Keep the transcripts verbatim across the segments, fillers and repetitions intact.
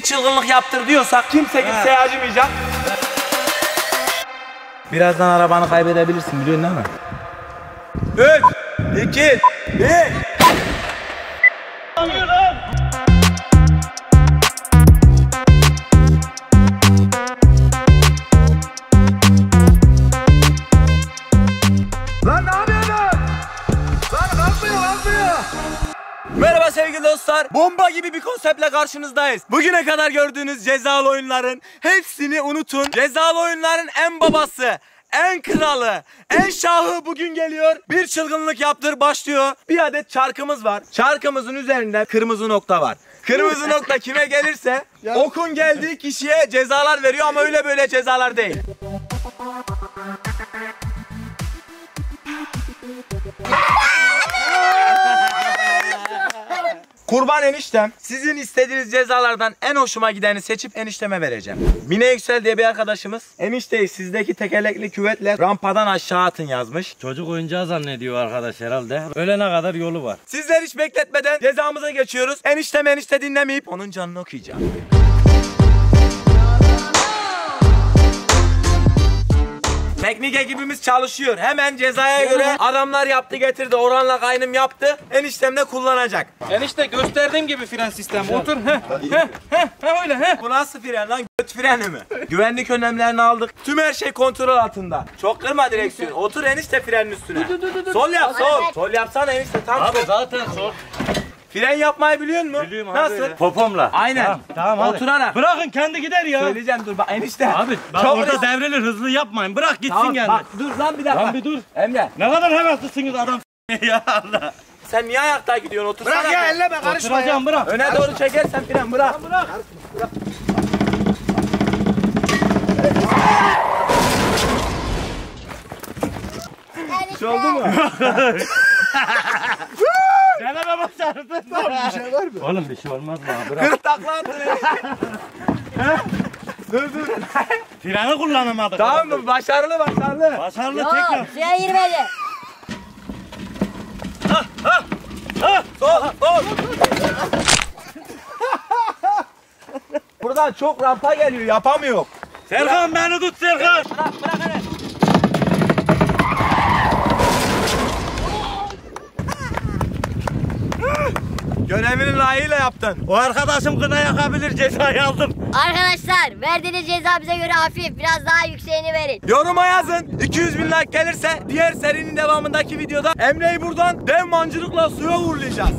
çılgınlık yaptır diyorsak kimse kimseye acımayacak. Birazdan arabanı kaybedebilirsin, biliyorsun değil mi? üç, iki, bir. Lan ne yapıyorsun? Lan kalkmıyor, kalkmıyor. Merhaba sevgili dostlar. Bomba gibi bir konseptle karşınızdayız. Bugüne kadar gördüğünüz cezalı oyunların hepsini unutun. Cezalı oyunların en babası, en kralı, en şahı bugün geliyor. Bir çılgınlık yaptır başlıyor. Bir adet çarkımız var. Çarkımızın üzerinde kırmızı nokta var. Kırmızı nokta kime gelirse okun geldiği kişiye cezalar veriyor ama öyle böyle cezalar değil. Kurban eniştem, sizin istediğiniz cezalardan en hoşuma gideni seçip enişteme vereceğim. Mine Yüksel diye bir arkadaşımız, enişteyi sizdeki tekerlekli küvetle rampadan aşağı atın yazmış. Çocuk oyuncağı zannediyor arkadaş herhalde. Ölene kadar yolu var. Sizler hiç bekletmeden cezamıza geçiyoruz. Eniştem enişte dinlemeyip onun canını okuyacağım. Teknik ekibimiz çalışıyor. Hemen cezaya göre adamlar yaptı getirdi. Orhan'la kaynım yaptı. Eniştem de kullanacak. Enişte gösterdiğim gibi fren sistemi. Otur. Heh, heh, heh, heh, öyle. Heh. Bu nasıl fren lan? Göt freni mi? Güvenlik önlemlerini aldık. Tüm her şey kontrol altında. Çok kırma direksiyon. Otur enişte frenin üstüne. Dur, dur, dur, dur. Sol yap sol. Sol yapsana enişte tam Abi sol. zaten sor. Fren yapmayı biliyor musun? Biliyorum abi. Nasıl? Popomla. Aynen. Tamam, tamam hadi. Oturarak. Bırakın kendi gider ya. Söyleyeceğim dur bak enişte. Abi bak Çok orada hızlı. devrilir, hızlı yapmayın. Bırak gitsin Tamam, geldi. bak dur lan bir dakika. Lan bir dur. Emre. Ne kadar heveslısınız adam ya Allah. Sen niye ayakta gidiyorsun? Otursana. Bırak ya elleme karışma ya. Oturacağım bırak. Öne doğru çekersen fren bırak. Bırak. Bir şey oldu mu? Deneme başardın. Bir şey var mı? Oğlum bir şey olmaz mı abi? Bırak. Kırk takla attın. Dur dur. Freni kullanamadık. Tamam mı? Başarılı başarılı. Başarılı Yok, tekrar. suya girmedi. Sol sol. Buradan çok rampa geliyor yapamıyor. Serkan beni tut Serkan. Bırak bırak hele. Görevini layığıyla yaptın. O arkadaşım kına yakabilir, cezayı aldım. Arkadaşlar verdiğiniz ceza bize göre hafif. Biraz daha yükseğini verin. Yoruma yazın. iki yüz bin like gelirse diğer serinin devamındaki videoda Emre'yi buradan dev mancınıkla suya uğurlayacağız.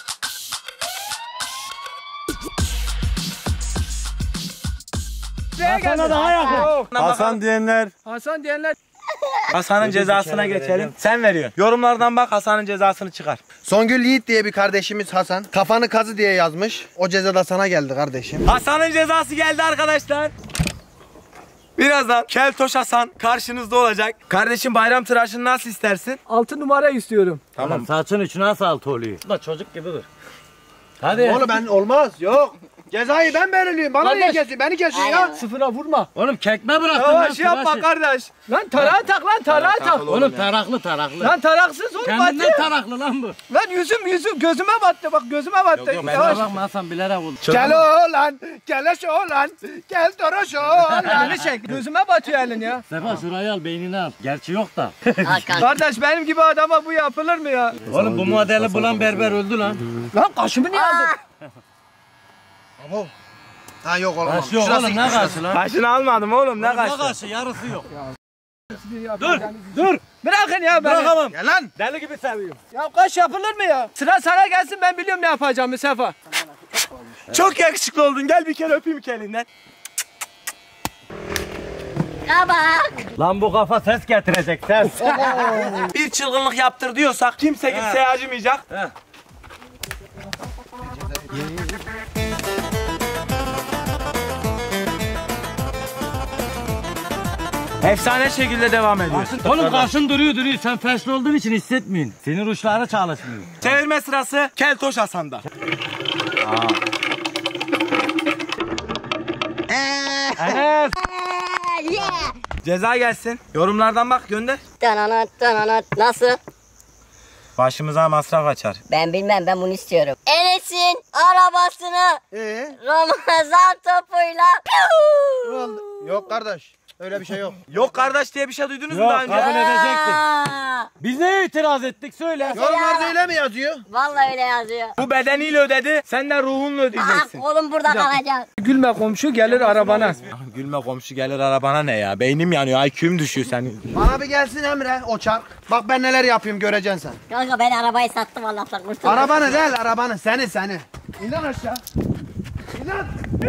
Hasan'a daha yakın. Hasan diyenler. Hasan diyenler. Hasan'ın cezasına geçelim. Sen veriyorsun. Yorumlardan bak Hasan'ın cezasını çıkar. Songül Yiğit diye bir kardeşimiz Hasan. Kafanı kazı diye yazmış. O ceza da sana geldi kardeşim. Hasan'ın cezası geldi arkadaşlar. Birazdan Keltoş Hasan karşınızda olacak. Kardeşim bayram tıraşını nasıl istersin? Altı numara istiyorum. Tamam. Saçın içine nasıl altı oluyor? Da çocuk gibidir. Hadi. Oğlum ben olmaz. Yok. Cezayı ben belirleyeyim. Bana niye kesiyorsun? Beni kesiyorsun ya. Sıfıra vurma. Oğlum kekme bıraktın Yavaş lan. şey yapma tıraşı. kardeş. Lan tarağı tak lan tarağı tak. Oğlum taraklı taraklı. Lan taraksız oğlum Kendinden battı. taraklı lan bu. Lan yüzüm yüzüm gözüme battı bak gözüme battı. Yok ben Yavaş. bakma Hasan bilerek oldu. Gel oğlan. Gel oğlan. Gel toroş oğlan. Elini çek gözüme batıyor elin ya. Sefa şurayı al beynini al. Gerçi yok da. Hakan. Kardeş benim gibi adama bu yapılır mı ya? Oğlum bu modeli bulan berber öldü lan. Lan kaşımı niye aldın? Ha yok olmaz. Kaç yok oğlum ne kaşı lan? Kaşını almadım oğlum ne Ne kaşı? kaşı yarısı yok. Dur dur. Bırakın ya beni. Bırakamam. Gel lan. Deli gibi seviyorum. Ya kaş yapılır mı ya? Sıra sana gelsin ben biliyorum ne yapacağımı Sefa. Çok yakışıklı oldun. Gel bir kere öpeyim ki elinden. Kabak. Lan bu kafa ses getirecek ses. Bir çılgınlık yaptır diyorsak kimse kimseye acımayacak. Efsane şekilde devam ediyor. Oğlum karşın duruyor duruyor. Sen fesli olduğun için hissetmiyorsun. Senin uçları çalışmıyor. Çevirme sırası Keltoş Hasan'da. Evet. Yeah. Ceza gelsin. Yorumlardan bak gönder. Dananat dananat. Nasıl? Başımıza masraf açar. Ben bilmem ben bunu istiyorum. Evet Muhsin arabasını Ee? Ramazan topuyla Ne oldu? Yok kardeş. Öyle bir şey yok. Yok kardeş diye bir şey duydunuz mu Yok, daha önce? kabul edecektik. Aa, Biz neye itiraz ettik söyle. Yorumlarda öyle mi yazıyor? Vallahi öyle yazıyor. Bu bedeniyle ödedi, sen de ruhunla Aa, ödeyeceksin. kolum burada kalacak. Gülme komşu gelir arabana. Ah, Gülme komşu gelir arabana ne ya? Beynim yanıyor, I Q'm düşüyor senin. Bana bir gelsin Emre o çark. Bak ben neler yapayım göreceksin sen. Kanka ben arabayı sattım Allah'tan kurtuldum. Arabanı değil arabanı seni seni. İn lan aşağı. İn lan.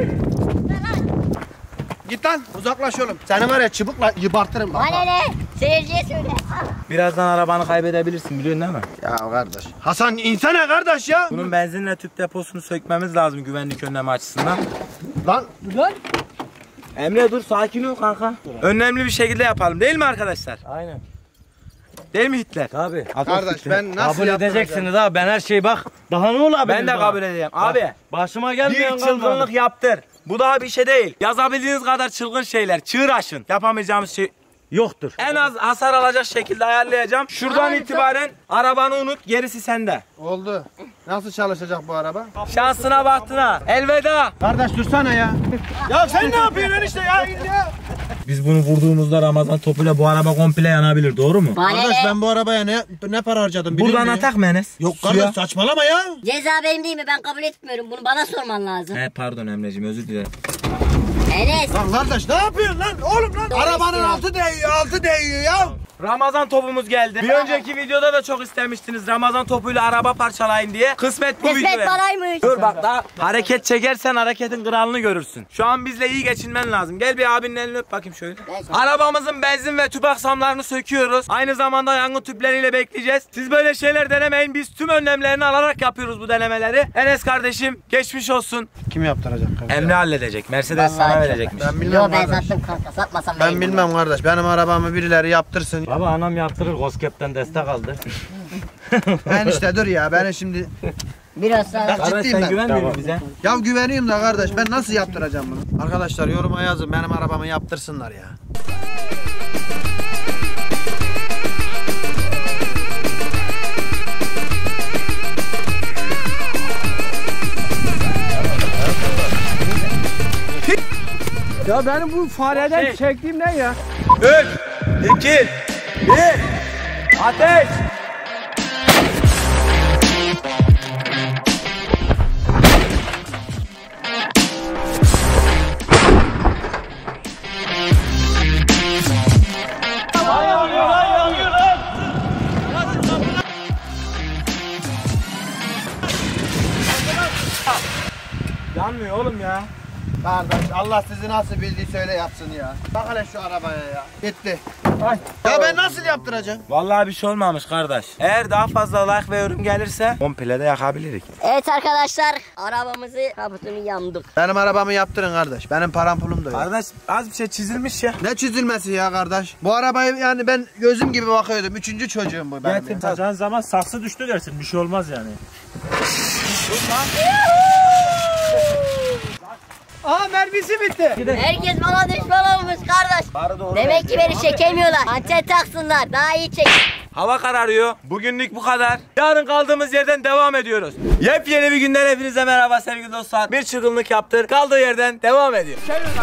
Git lan uzaklaş oğlum. Seni var ya çubukla yıbartırım bak. Bana ne? Seyirciye söyle. Birazdan arabanı kaybedebilirsin biliyorsun değil mi? Ya kardeş. Hasan insene kardeş ya. Bunun benzinle tüp deposunu sökmemiz lazım güvenlik önlemi açısından. Lan. Emre dur sakin ol kanka. Önemli bir şekilde yapalım değil mi arkadaşlar? Aynen. Değil mi Hitler? Tabii. Kardeş ben nasıl Kabul yaptıracağım? edeceksiniz abi. Ben her şeyi bak. Daha ne olabilir? Ben de bana? kabul edeceğim. Abi Başıma gelmeyen bir çılgınlık kalmadı. yaptır. Bu daha bir şey değil. Yazabildiğiniz kadar çılgın şeyler. Çığır aşın. Yapamayacağımız şey Yoktur. en az hasar alacak şekilde ayarlayacağım. Şuradan Abi, itibaren arabanı unut, gerisi sende. Oldu. Nasıl çalışacak bu araba? Şansına bahtına. Elveda. Kardeş dursana ya. Ya sen ne yapıyorsun işte ya? ya. Biz bunu vurduğumuzda Ramazan topuyla bu araba komple yanabilir, doğru mu? Bana Kardeş ne? ben bu arabaya ne ne para harcadım biliyor Buradan musun? atak mı Enes? Yok Suya. kardeş saçmalama ya. Ceza benim değil mi? Ben kabul etmiyorum. Bunu bana sorman lazım. He pardon Emreciğim, özür dilerim. Enes. Lan kardeş ne yapıyorsun lan? Oğlum lan. Doğru Arabanın istiyor. altı değiyor altı değiyor ya. Ramazan topumuz geldi. Bir önceki videoda da çok istemiştiniz Ramazan topuyla araba parçalayın diye. Kısmet bu Kısmet video. paraymış. Dur bak daha hareket çekersen hareketin kralını görürsün. Şu an bizle iyi geçinmen lazım. Gel bir abinin elini öp bakayım şöyle. Arabamızın benzin ve tüp aksamlarını söküyoruz. Aynı zamanda yangın tüpleriyle bekleyeceğiz. Siz böyle şeyler denemeyin. Biz tüm önlemlerini alarak yapıyoruz bu denemeleri. Enes kardeşim geçmiş olsun. Kim yaptıracak kardeş? Emre halledecek. Mercedes Vallahi sana çok- verecekmiş. Ben bilmem Yo ben kardeş. sattım kanka. Satmasam Ben neyim? bilmem kardeş. Benim arabamı birileri yaptırsın. Baba anam yaptırır. Goskep'ten destek aldı. Enişte dur ya. Ben şimdi Biraz sonra. Bak Kardeş ciddiyim sen ben. güvenmiyor musun bize? Ya güveniyorum da kardeş. Ben nasıl yaptıracağım bunu? Arkadaşlar yoruma yazın. Benim arabamı yaptırsınlar ya. Ya benim bu fareden Şey. çektiğim ne ya? üç, iki, bir, ateş! Yanmıyor oğlum ya. Kardeş Allah sizi nasıl bildiği söyle yapsın ya. Bak hele şu arabaya ya. Gitti. Ay. Ya ben nasıl yaptıracağım? Vallahi bir şey olmamış kardeş. Eğer daha fazla like ve yorum gelirse komple de yakabiliriz. Evet arkadaşlar. Arabamızı kaputunu yandık. Benim arabamı yaptırın kardeş. Benim param pulum da yok. Kardeş az bir şey çizilmiş ya. Ne çizilmesi ya kardeş? Bu arabayı yani ben gözüm gibi bakıyordum. Üçüncü çocuğum bu benim. Getir. ya. Satacağın zaman saksı düştü dersin. Bir şey olmaz yani. Aha mermisi bitti. Herkes bana düşman olmuş kardeş. Bari doğru Demek ki beni çekemiyorlar. Anten taksınlar. Daha iyi çek. Hava kararıyor. Bugünlük bu kadar. Yarın kaldığımız yerden devam ediyoruz. Yepyeni bir günden hepinize merhaba sevgili dostlar. Bir çılgınlık yaptır. Kaldığı yerden devam ediyor.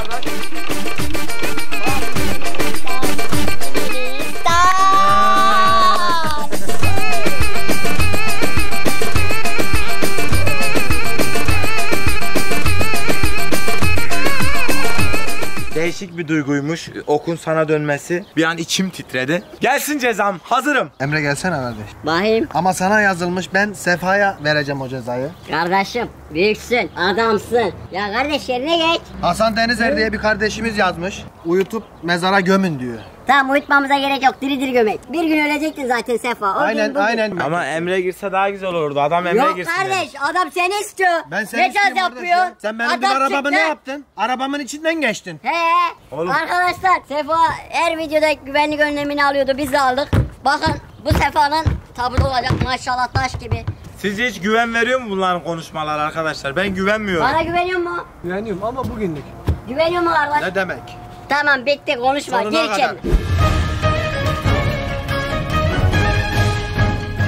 Değişik bir duyguymuş. Okun sana dönmesi. Bir an içim titredi. Gelsin cezam. Hazırım. Emre gelsene kardeş. Bahim. Ama sana yazılmış, ben Sefa'ya vereceğim o cezayı. Kardeşim büyüksün, adamsın. Ya kardeş yerine geç. Hasan Denizer diye bir kardeşimiz yazmış. Uyutup mezara gömün diyor. Tamam uyutmamıza gerek yok. Diri diri gömek. Bir gün ölecektin zaten Sefa. O Aynen gün bugün. aynen. Ama Emre girse daha güzel olurdu. Adam Emre Yok girsin. kardeş adam seni istiyor. Ben seni ne istiyorum caz kardeş yapıyor? ya. Sen benim bir Adam arabamı çıktı. ne yaptın? Arabamın içinden geçtin. He. Oğlum. Arkadaşlar Sefa her videoda güvenlik önlemini alıyordu. Biz de aldık. Bakın bu Sefa'nın tabutu olacak maşallah taş gibi. Sizce hiç güven veriyor mu bunların konuşmaları arkadaşlar? Ben güvenmiyorum. Bana güveniyor mu? Güveniyorum ama bugünlük. Güveniyor mu kardeş? Ne demek? Tamam bitti konuşma. Sonuna Gir kadar. içeri.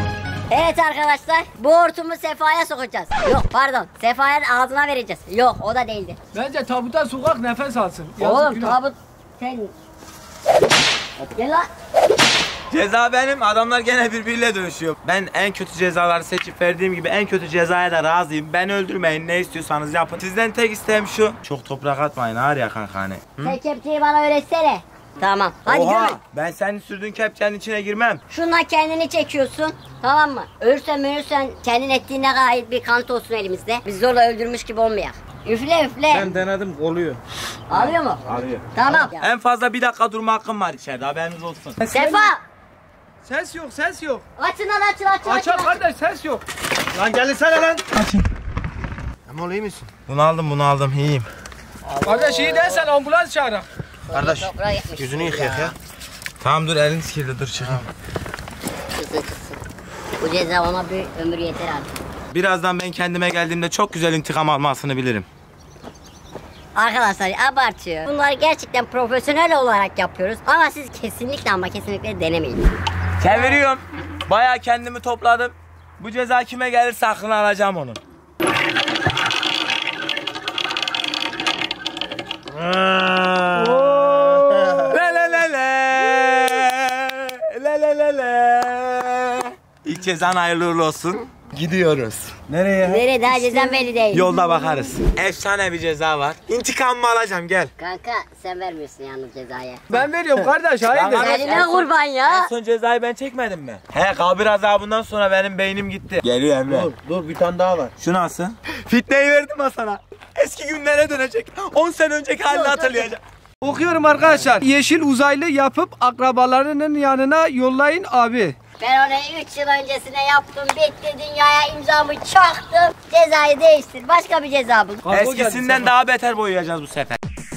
Evet arkadaşlar, bu hortumu Sefa'ya sokacağız. Yok pardon, Sefa'nın ağzına vereceğiz. Yok, o da değildi. Bence tabuta sokak nefes alsın. Yazık Oğlum günah. tabut sen... Gel lan. Ceza benim. Adamlar gene birbiriyle dövüşüyor. Ben en kötü cezaları seçip verdiğim gibi en kötü cezaya da razıyım. Beni öldürmeyin. Ne istiyorsanız yapın. Sizden tek isteğim şu. Çok toprak atmayın ağır ya kanka hani. Sen kepçeyi bana öğretsene. Tamam. Hadi Oha, gömün. ben senin sürdüğün kepçenin içine girmem. Şundan kendini çekiyorsun. Tamam mı? Ölürsen ölürsen kendin ettiğine gayet bir kanıt olsun elimizde. Biz zorla öldürmüş gibi olmayak. Üfle üfle. Ben denedim oluyor. Alıyor mu? Alıyor. Tamam. En fazla bir dakika durma hakkım var içeride, haberiniz olsun. Sefa! Ses yok ses yok. Açın lan açın açın açın. Açak açın. kardeş ses yok. Lan gelsene lan. Açın. Ama iyi misin? Bunu aldım bunu aldım iyiyim. Kardeş iyi değilsen ambulans çağırın. Kardeş Toprağa gitmiş. yüzünü yıkayak ya. Tamam dur elin kirli dur çıkayım. Kızsın kızsın. Bu ceza ona bir ömür yeter abi. Birazdan ben kendime geldiğimde çok güzel intikam almasını bilirim. Arkadaşlar abartıyor. Bunları gerçekten profesyonel olarak yapıyoruz. Ama siz kesinlikle ama kesinlikle denemeyin. Çeviriyorum. Bayağı kendimi topladım. Bu ceza kime gelirse aklını alacağım onun. La la la la. La la la la. İlk cezan hayırlı uğurlu olsun. Gidiyoruz. Nereye? Nereye daha cezam belli değil. Yolda bakarız. Efsane bir ceza var. İntikamımı alacağım gel. Kanka sen vermiyorsun yalnız cezayı. Ben veriyorum kardeş hayırdır. Lan Eline kurban ya. En son cezayı ben çekmedim mi? He kabir azabından sonra benim beynim gitti. Geliyor Emre. Dur dur bir tane daha var. Şu nasıl? Fitneyi verdim ha sana. Eski günlere dönecek. on sene önceki halini hatırlayacak. Okuyorum arkadaşlar. Yeşil uzaylı yapıp akrabalarının yanına yollayın abi. Ben onu üç yıl öncesine yaptım. Bitti dünyaya imzamı çaktım. Cezayı değiştir. Başka bir ceza bul. Kargo geldi Eskisinden sana. daha beter boyayacağız bu sefer.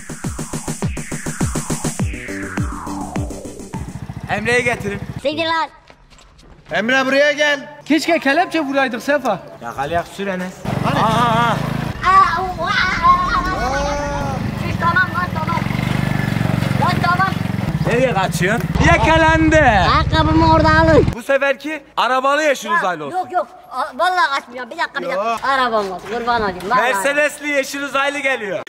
Emre'yi getirin. Siktir lan. Emre buraya gel. Keşke kelepçe vuraydık Sefa. Yakalayak sür Enes. Hani? Aa, aa. Aa, u- aa. Şiş, tamam lan tamam. Lan tamam. Nereye kaçıyorsun? Yakalandı. Ayakkabımı orada alın. Bu seferki arabalı yeşil uzaylı olsun. Yok yok. A- Vallahi kaçmıyorum. Bir dakika bir dakika. Arabam olsun. Kurban olayım. Vallahi. Mercedesli yeşil uzaylı geliyor.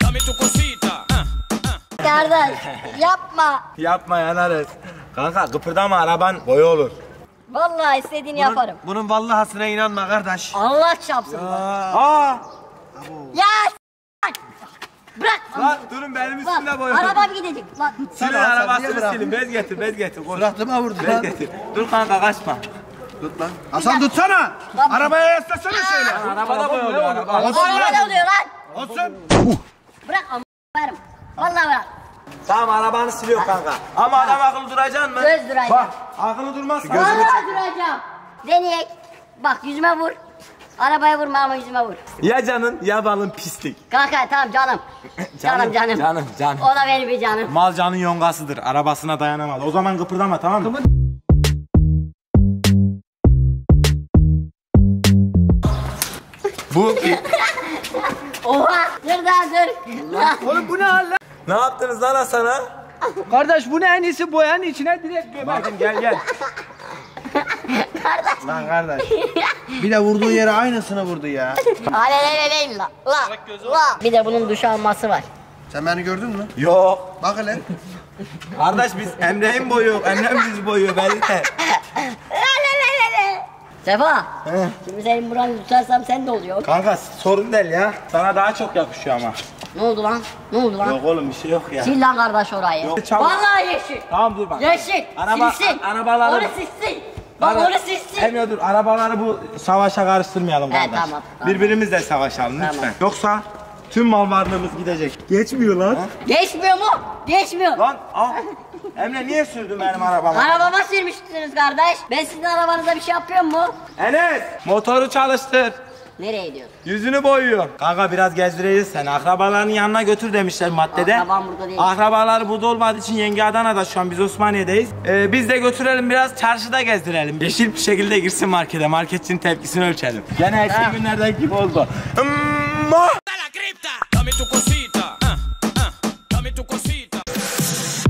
Kardeş yapma. Yapma yanarız. Kanka kıpırdama araban boya olur. Vallahi istediğini yaparım. Bunun vallahasına inanma kardeş. Allah çarpsın. Aa! Ya s- bırak. Lan durun benim üstümde Lan, boya olur. arabam gidecek. Lan. Silin Hasan, niye arabasını bıraktın? silin. Bez getir bez getir. Koş. Suratıma vurdu Bez lan. getir. Dur kanka kaçma. Tut lan. Hasan tutsana. Arabaya yaslasana şöyle. Arabada boya oluyor araba. Olsun Araba lan. ne oluyor lan? Olsun. Bırak ama varım. Vallahi bırak. Tamam arabanı siliyor kanka. Ama adam akıllı duracaksın mı? Göz duracağım. Bak akıllı durmazsa. Vallahi duracağım. Deneyek. Bak yüzüme vur. Arabaya vurma ama yüzüme vur. Ya canın ya balın pislik. Kanka tamam canım. Canım canım. Canım canım. O da benim bir canım. Mal canın yongasıdır. Arabasına dayanamaz. O zaman kıpırdama tamam mı? Bu Oha. Dur daha dur. Oğlum bu ne hal lan? ne yaptınız lan Hasan'a? Kardeş bu ne en iyisi boyanın içine direkt gömer. Bakın gel gel. Lan kardeş. Bir de vurduğu yere aynısını vurdu ya. Aleleleleyim la. La. La. Bir de bunun duş alması var. Sen beni gördün mü? Yok. Bak hele. Kardeş biz Emre'yi boyuyor. Emre bizi boyuyor belli de. Alelelele. Sefa. He. Şimdi senin buranı tutarsam sen de oluyor. Kanka sorun değil ya. Sana daha çok yakışıyor ama. Ne oldu lan? Ne oldu lan? Yok oğlum bir şey yok ya. Sil lan kardeş orayı. Yok, çabuk. Vallahi yeşil. Tamam dur bak. Yeşil. Araba- silsin. a- arabaları- Onu silsin. Bak Ara- onu silsin. Emre dur arabaları bu savaşa karıştırmayalım He, kardeş. tamam, tamam. Birbirimizle savaşalım lütfen. Tamam. Yoksa tüm mal varlığımız gidecek. Geçmiyor lan. Geçmiyor mu? Geçmiyor. Lan al. Emre niye sürdün benim arabamı? Arabama sürmüşsünüz kardeş. Ben sizin arabanıza bir şey yapıyor mu? Enes motoru çalıştır. Nereye gidiyorsun? Yüzünü boyuyor. Kanka biraz gezdireceğiz seni. Akrabalarının yanına götür demişler maddede. Akrabam burada değil. Akrabaları burada olmadığı için yenge Adana'da şu an biz Osmaniye'deyiz. Ee, biz de götürelim biraz çarşıda gezdirelim. Yeşil bir şekilde girsin markete. Marketçinin tepkisini ölçelim. Gene eski Ha. günlerdeki gibi oldu. Amma!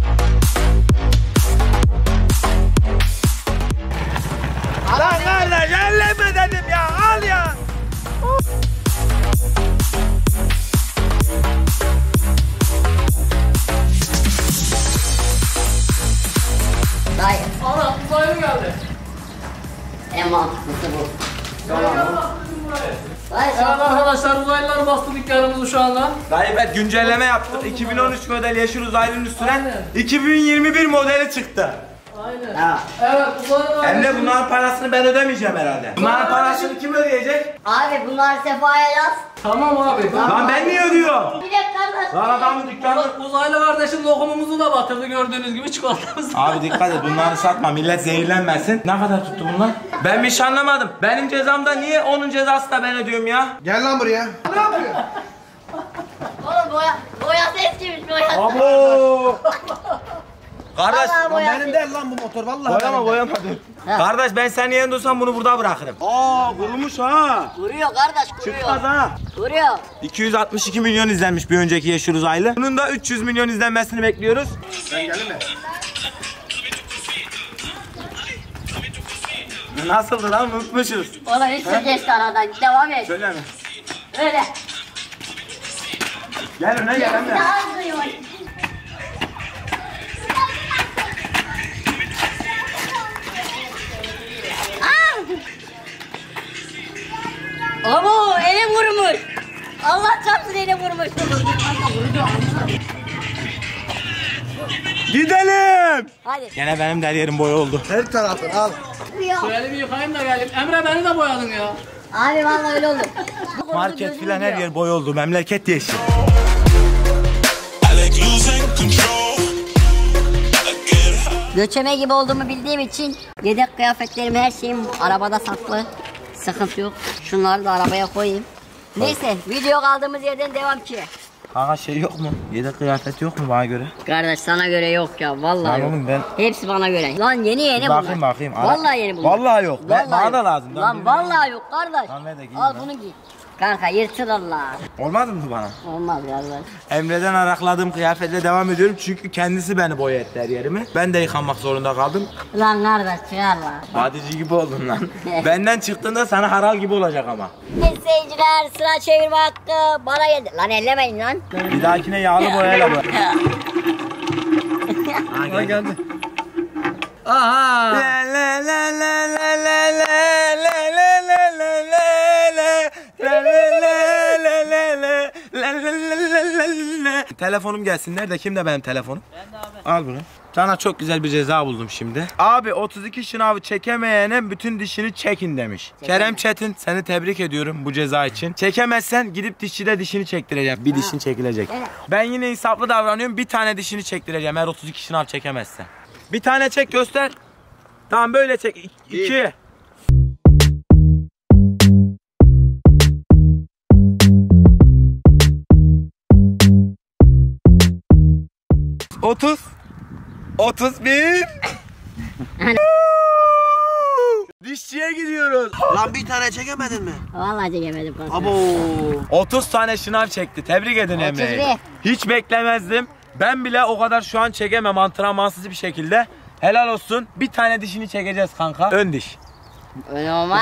Lan kardeş oldu şu anda? Dayı evet güncelleme yaptık. iki bin on üç model yeşil uzaylının üstüne iki bin yirmi bir modeli çıktı. Aynen. Ha. Evet uzaylı Hem de kardeşim. bunların parasını ben ödemeyeceğim herhalde. Bunların parasını kim ödeyecek? Abi bunlar Sefa'ya yaz. Tamam abi. Tamam. Lan ben niye ödüyorum? Bir dakika kardeş. Lan adamın dükkanı... Uzaylı kardeşim lokumumuzu da batırdı gördüğünüz gibi çikolatamızı. Abi dikkat et bunları satma millet zehirlenmesin. Ne kadar tuttu bunlar? Ben bir şey anlamadım. Benim cezamda niye onun cezası da ben ödüyorum ya? Gel lan buraya. Ne yapıyor? Oğlum boya, boyası eskimiş boyası. Abo! Kardeş, Vallahi Lan boyası. benim değil lan bu motor vallahi. boyama benim. boyama dur. Kardeş ben senin yerinde olsam bunu burada bırakırım. Aa kurumuş ha. Kuruyor kardeş kuruyor. Çıkmaz ha. Kuruyor. iki yüz altmış iki milyon izlenmiş bir önceki Yeşil Uzaylı. Bunun da üç yüz milyon izlenmesini bekliyoruz. Ben geldim mi? Nasıldı lan unutmuşuz. Oğlum hiç de geçti aradan. Devam et. Söyle mi? Öyle. Gel öne gel Bir öne. daha duyuyor. Abo ele vurmuş. Allah çarpsın ele vurmuş. Gidelim. Hadi. Gene benim de her yerim boya oldu. Her tarafın al. Şu elimi yıkayayım da geleyim. Emre beni de boyadın ya. Abi vallahi öyle oldu. Market filan her yer boya oldu. Memleket yeşil. Göçeme gibi olduğumu bildiğim için yedek kıyafetlerim her şeyim arabada saklı. Sıkıntı yok. Şunları da arabaya koyayım. Neyse video kaldığımız yerden devam ki. Kanka şey yok mu? Yedek kıyafet yok mu bana göre? Kardeş sana göre yok ya vallahi Lan yok. oğlum ben- Hepsi bana göre. Lan yeni yeni bunlar. Bakayım bakayım. Ara- Vallahi yeni bunlar. Vallahi yok. Ben- bana yok. da lazım. Lan Ben vallahi yok kardeş. Lan ver de giyeyim Al ben. bunu giy. Kanka yırtılırlar. Olmaz mı bana? Olmaz kardeş. Emre'den arakladığım kıyafetle devam ediyorum çünkü kendisi beni boya etti her yerimi. Ben de yıkanmak zorunda kaldım. Lan kardeş çıkar lan. Badici gibi oldun lan. Benden çıktığında sana haral gibi olacak ama. Seyirciler sıra çevirme hakkı bana geldi. Lan ellemeyin lan. Bir dahakine yağlı boyayla boya. Ha geldi. Aha. La la la la la la la la la la la la la la la la la la. Telefonum gelsin. Nerede? Kimde benim telefonum? Bende abi. Al bunu. Sana çok güzel bir ceza buldum şimdi. Abi otuz iki şınavı çekemeyene bütün dişini çekin demiş. Kerem Çetin seni tebrik ediyorum bu ceza için. Çekemezsen gidip dişçide dişini çektireceğim. Bir dişin çekilecek. Ben yine insaflı davranıyorum. Bir tane dişini çektireceğim eğer otuz iki şınav çekemezsen. Bir tane çek göster. Tamam böyle çek. İ- İki. Otuz. Otuz bir. Dişçiye gidiyoruz. Lan bir tane çekemedin mi? Vallahi çekemedim kanka. Abo. otuz tane şınav çekti. Tebrik edin Emre'yi. Hiç beklemezdim. Ben bile o kadar şu an çekemem antrenmansız bir şekilde. Helal olsun. Bir tane dişini çekeceğiz kanka. Ön diş. Öyle olmaz.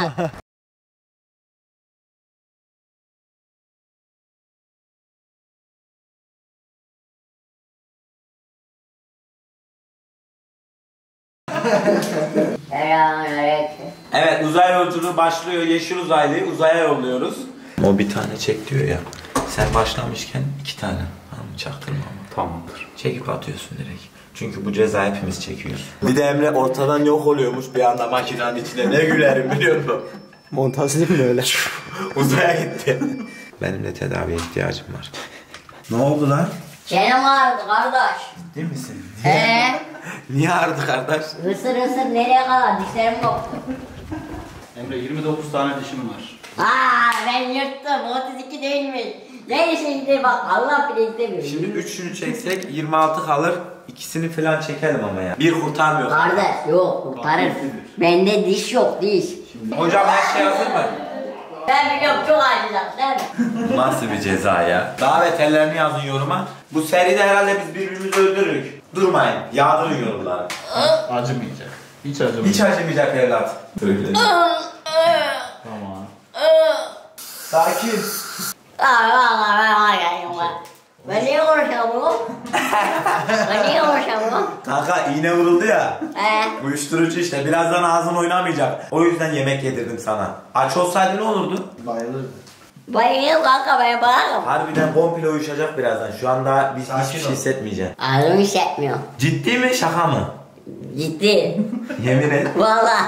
Evet uzay yolculuğu başlıyor. Yeşil uzaylıyı uzaya yolluyoruz. O bir tane çek diyor ya. Sen başlamışken iki tane. Tamam çaktırma ama. Tamamdır. Çekip atıyorsun direkt. Çünkü bu ceza hepimiz çekiyoruz. Bir de Emre ortadan yok oluyormuş bir anda makinenin içinde. Ne gülerim biliyor musun? Montajlı mı öyle? Uzaya gitti. Benim de tedaviye ihtiyacım var. Ne oldu lan? Çenem ağrıdı kardeş. Değil misin? Eee? Niye ağrıdı kardeş? Isır ısır nereye kadar dişlerim koptu. Emre yirmi dokuz tane dişim var. Aa ben yırttım otuz iki değilmiş. Ne şimdi bak Allah bile istemiyor. Şimdi üçünü çeksek yirmi altı kalır. İkisini falan çekelim ama ya. Bir kurtarmıyor. Kardeş yok kurtarır. Bende diş yok diş. Hocam her şey hazır mı? Ben biliyorum çok acıyacak değil mi? Nasıl bir ceza ya? Daha beterlerini yazın yoruma. Bu seride herhalde biz birbirimizi öldürürük. Durmayın. Yağdırın yorumlara. Acımayacak. Hiç acımayacak. Hiç acımayacak evlat. Öyle. Tamam. Sakin. Aa valla ben var ya. Ben niye konuşuyorum bunu? Ben niye konuşuyorum bunu? Kanka iğne vuruldu ya. Ee? Uyuşturucu işte. Birazdan ağzın oynamayacak. O yüzden yemek yedirdim sana. Aç olsaydı ne olurdu? Bayılırım. Bayılıyorum kanka ben bağırırım. Harbiden komple uyuşacak birazdan. Şu anda biz hiçbir şey hissetmeyeceğim. Ağzımı hissetmiyor. Ciddi mi şaka mı? Ciddi. Yemin et. Valla.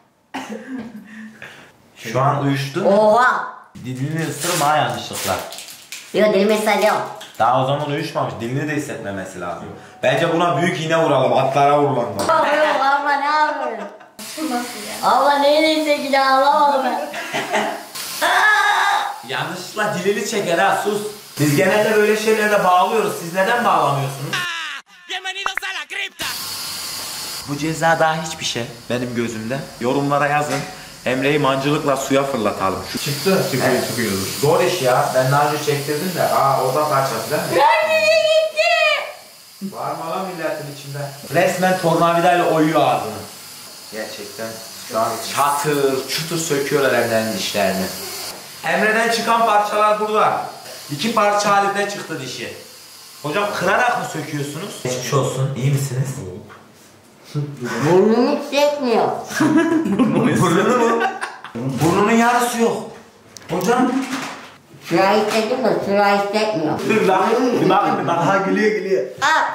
Şu an uyuştu. Oha. Dilini ısırma ha yanlışlıkla. Yok dilimi sayıyorum. Daha o zaman uyuşmamış. Dilini de hissetmemesi lazım. Bence buna büyük iğne vuralım. Atlara vurulalım. Yok yok abla ne yapıyorsun? Nasıl ya? Abla neydeyse ki daha anlamadım ben. Yanlışlıkla dilini çeker ha sus. Biz genelde böyle şeylerde bağlıyoruz. Siz neden bağlamıyorsunuz? Bu ceza daha hiçbir şey benim gözümde. Yorumlara yazın. Emre'yi mancılıkla suya fırlatalım. Şu Çıktı. Çıkıyor Evet. çıkıyordur. zor iş ya. Ben daha önce çektirdim de. Aa oda parçası değil mi? Nereye gitti? Var mı lan milletin içinde? Resmen tornavidayla oyuyor ağzını. Gerçekten şu an çatır çutur söküyorlar Emre'nin dişlerini. Emre'den çıkan parçalar burada. İki parça halinde çıktı dişi. Hocam kırarak mı söküyorsunuz? Geçmiş olsun. İyi misiniz? Burnum hissetmiyor. Burnunu mu? Burnunun yarısı yok. Hocam. Şurayı hissettim de şurayı hissetmiyor. Dur lan. Bir bakın bir bakın. Aha gülüyor gülüyor. Ah!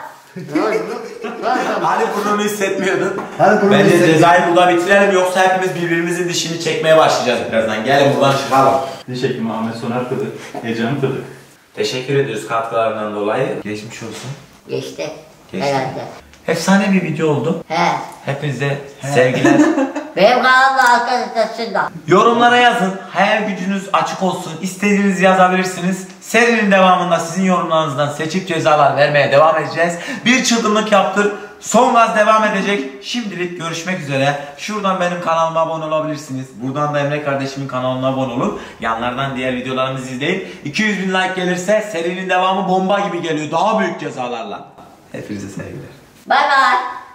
Hani burnunu hissetmiyordun? Hadi bunu Bence hissettim. cezayı burada bitirelim yoksa hepimiz birbirimizin dişini çekmeye başlayacağız birazdan. Gelin buradan çıkalım. Diş hekimi Ahmet Soner Kılıç, Ecem Kılıç. Teşekkür ediyoruz katkılarından dolayı. Geçmiş olsun. Geçti. Geçti. Herhalde. Efsane bir video oldu. He. Hepinize sevgiler. Benim kanalımda arkadaşlar şurada. Yorumlara yazın. Hayal gücünüz açık olsun. İstediğinizi yazabilirsiniz. Serinin devamında sizin yorumlarınızdan seçip cezalar vermeye devam edeceğiz. Bir çılgınlık yaptır. Son gaz devam edecek. Şimdilik görüşmek üzere. Şuradan benim kanalıma abone olabilirsiniz. Buradan da Emre kardeşimin kanalına abone olup yanlardan diğer videolarımızı izleyin. iki yüz bin like gelirse serinin devamı bomba gibi geliyor. Daha büyük cezalarla. Hepinize sevgiler. Bay bay.